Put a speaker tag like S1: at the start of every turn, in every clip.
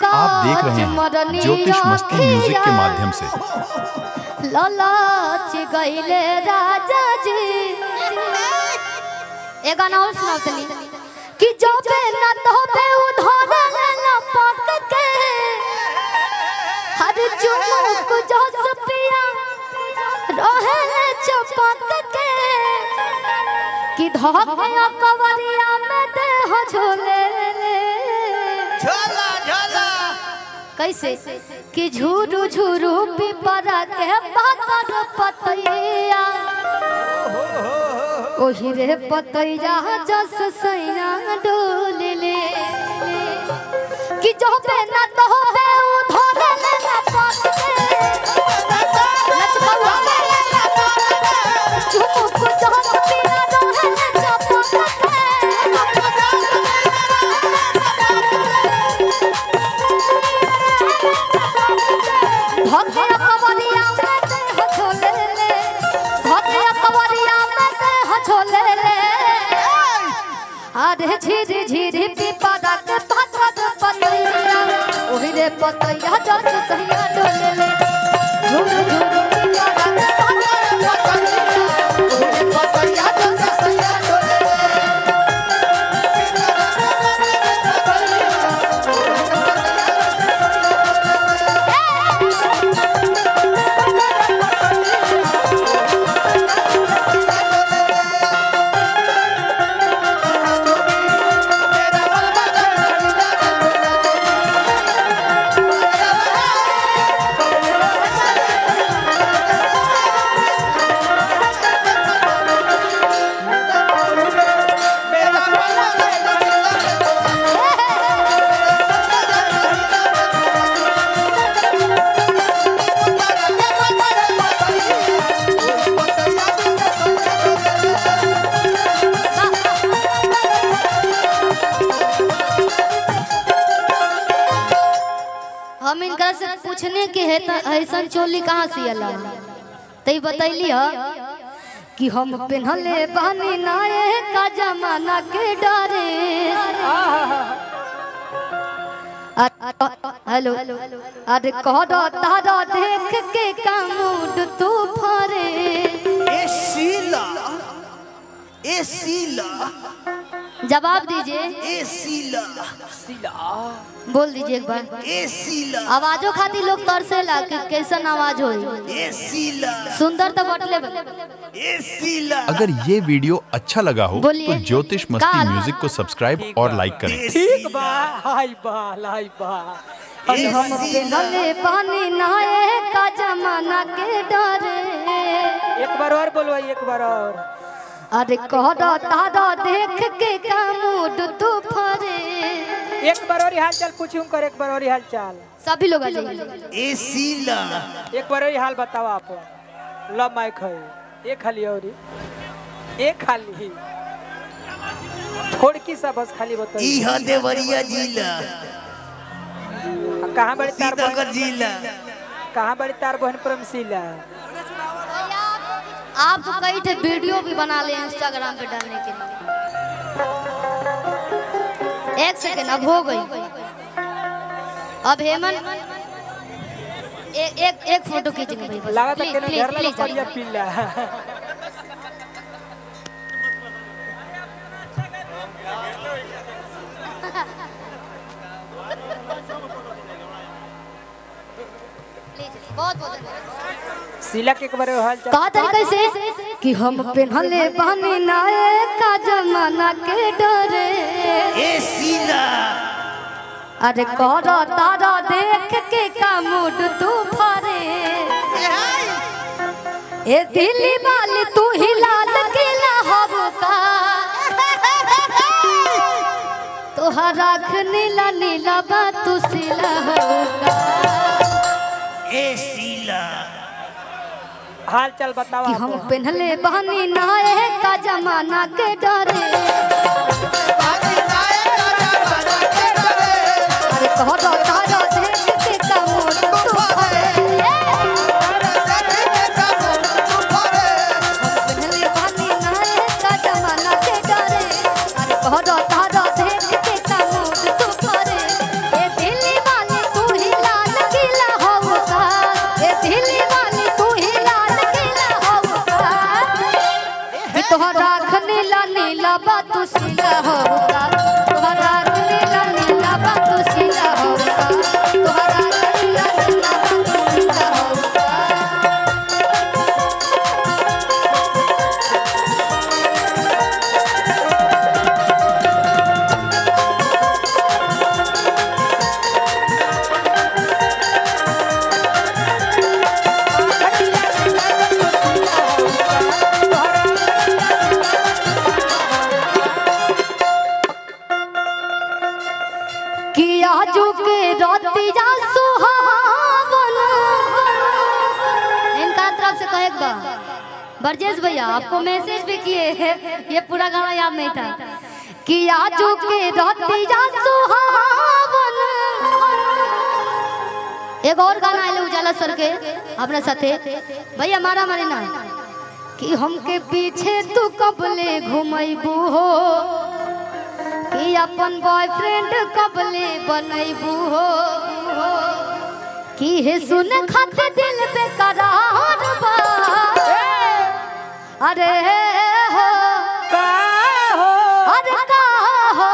S1: आप देख रहे हैं ज्योतिष मस्ती म्यूजिक के माध्यम से।
S2: लालाच गईले राजा जी ए गाना और सुनाओ तनी कि जो पे न तो पे उधार न पक के हर चुमुक जो सपिया रहे चपक के कि धोखया कवरिया में दे हो झोले
S3: झोला झोला
S2: कैसे कि झूरू झूरू पिपरा के पातर पतैया ओही रे पतैया जस सैया डोले ले कि जो पे न तो बे उधर न पक के लचकावा झुमुक जो पिया रहे चपक के धोखया कवरिया में दे हो झोले ले धोखया कवरिया में दे हो झोले ले अरे झिरी झिरी पिपरा के पातर पतैया ओही रे पतैया जस सैया डोले ले झूरू झूरू पिपरा के पातर पतैया ओही रे पतैया जस सैया डोले हम इनका से पूछने के है ऐसा चोली कहाँ से अला तई बतैली ह कि हम पहनले बहनी नाये का जमाना के डरे हेलो अरे कह तारा देख के कामूड तू फरे
S3: ए शीला
S2: जवाब दीजिए
S3: ए शीला
S2: बोल दीजिए एक बार
S3: ए शीला
S2: आवाजों खाती लोग तरसेला कि कैसन आवाज होई
S3: ए शीला
S2: सुंदर तो बटले
S3: ए शीला।
S1: अगर ये वीडियो अच्छा लगा हो
S2: बोलिए।
S1: तो ज्योतिष मस्ती म्यूजिक को सब्सक्राइब और लाइक करें।
S4: ठीक बा हाय बा
S2: हम पहनले पानी नाये का जमाना के डरे
S4: एक बार और बोलो एक बार और
S2: अरे कह तारा देख के कामूड तू फरे
S4: एक बार और हाल चाल पूछूं कर एक बार और हाल चाल
S2: सभी लोग आ जाइए
S3: ए शीला
S4: एक बार और हाल बताओ आप लब माइक है एक खाली और एक खाली थोड़ी सा बस खाली बताओ
S3: ई ह देवरिया जिला
S4: कहाँ बड़ी तार
S3: सीतागढ़ जिला
S4: कहाँ बड़ी तार बहन परमशीला
S2: आप तो कई थे वीडियो भी बना ले इंस्टाग्राम पे डालने के लिए। एक सेकेंड अब हो गई। अब हेमन एक फोटो खींचेंगे भाई बस।
S4: लगा
S2: प्लीज
S4: तक
S2: प्लीज
S4: घर लगा
S2: प्लीज
S4: पड़िया पीला
S2: बहुत बहुत
S4: शीला के एक बार हाल चाल
S2: कहा तरीके से कि हम पहनले बहनी नाये का जमाना के डरे
S3: ए शीला
S2: अरे कह तारा देख के कामूड तू फरे ए दिल्ली वाली तू ही लाल किला होगा तोहरा नीला नीला बात तू सिला होगा
S3: ए शीला
S4: हाल चाल बताओ
S2: कि हम पहनले बहनी नाये का जमाना के डरे अरे कह तारा देख के कामूड तू फरे पहनले बहनी नाये का जमाना के डरे अरे कह तारा देख के कामूड तू फरे ए दिल्ली वाली बरजेश भैया आपको मैसेज भी किए हैं, ये पूरा गाना याद नहीं था कि आजू के रतिया सुहावन। एक और गाना आइले उजाला सर के अपने साथे भैया मारा मारी ना कि हमके पीछे तू कबले घुमैबू हो कि अपन बॉयफ्रेंड कबले बनैबू हो कि हे सुन खाते दिल बेकरार बा। अरे हो
S4: का हो
S2: अरे का हो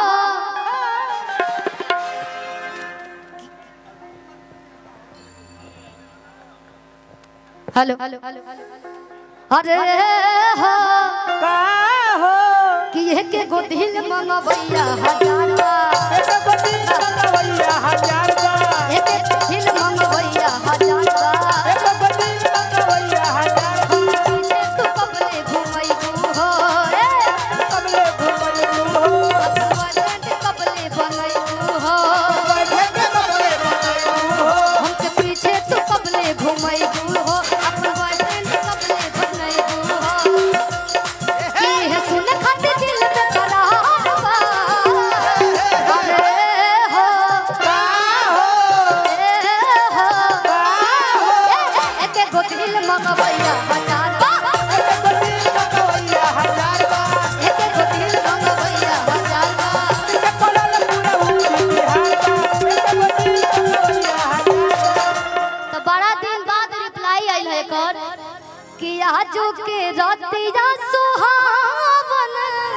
S2: हेलो अरे हो
S4: का हो
S2: कि ये के गो दिल मंगवैया हजार बा।
S4: एक बदी मंगवैया हजार बा
S2: एक दिल मंगवैया हजार बा।
S4: एक बदी मंगवैया हजार बा
S2: पीछे तू कबले घुमैबू हो
S4: कबले घुमैबू हो
S2: बॉयफ्रेंड कबले बनैबू हो
S4: कबले घुमैबू हो
S2: हमके पीछे तू कबले घुमैबू हो अपन बॉयफ्रेंड कबले बनैबू हो कि हे सुन खाते दिल में करार बा। अरे हो
S4: का हो
S2: ए हो
S4: का हो
S2: एक गो दिल मंगवैया हजार बा।
S4: एक बदी मंगवैया हजार बा
S2: एक गो दिल मंगवैया हजार बा।
S4: के पड़ल पूरा ऊपी बिहार बा एक बदी मंगवैया हजार बा
S2: तो बड़ा दिन बाद रिप्लाई आइल है कर कि आजू के रतिया सुहावन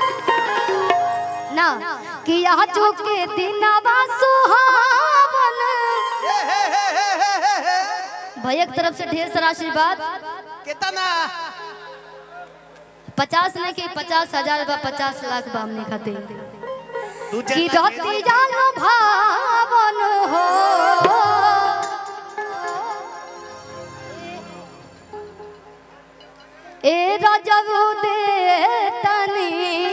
S2: ना कि आजू के दिनवा सुहावन। भैया की तरफ से ढेर सारा आशीर्वाद
S3: कितना
S2: 50 नहीं कि 50,000 बा 50 लाख बा हमने खाते
S3: तू
S2: कि रतिया नो भावन हो ए राजू दे तनी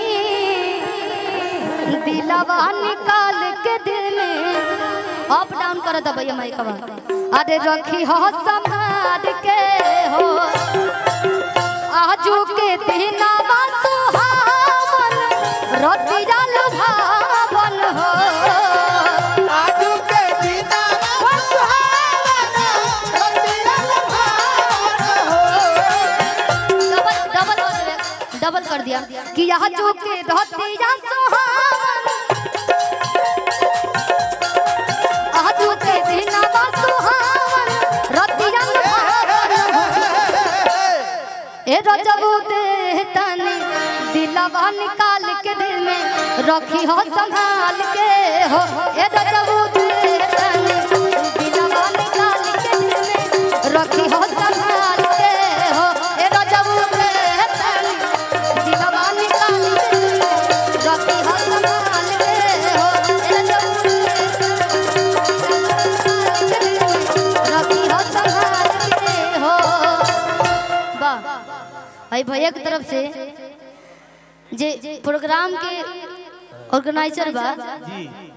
S2: दिलवा निकाल के दिल में अप डाउन कर दे भैया माइकवा। अरे रखी हो संभाल के हो आजू के दिनवा सुहावन रतिया लुभावन हो।
S3: आजू के जीता सुहावन रतिया लुभावन हो।
S2: डबल कर दिया कि यहाँ जो के रतिया सुहावन आजू के दिनवा सुहावन रतिया लुभावन हो। ए रजबू दे तनी दिलवा निकाल के दिल में रखी हो संभाल के हो। ए रजबू दे तनी दिलवा निकाल के दिल में रखी हो संभाल के हो। ए रजबू दे तनी दिलवा निकाल के दिल में रखी हो संभाल के हो। ए रजबू रखी हो संभाल के हो। वाह भाई भैया की तरफ से जे प्रोग्राम के ऑर्गेनाइजर बा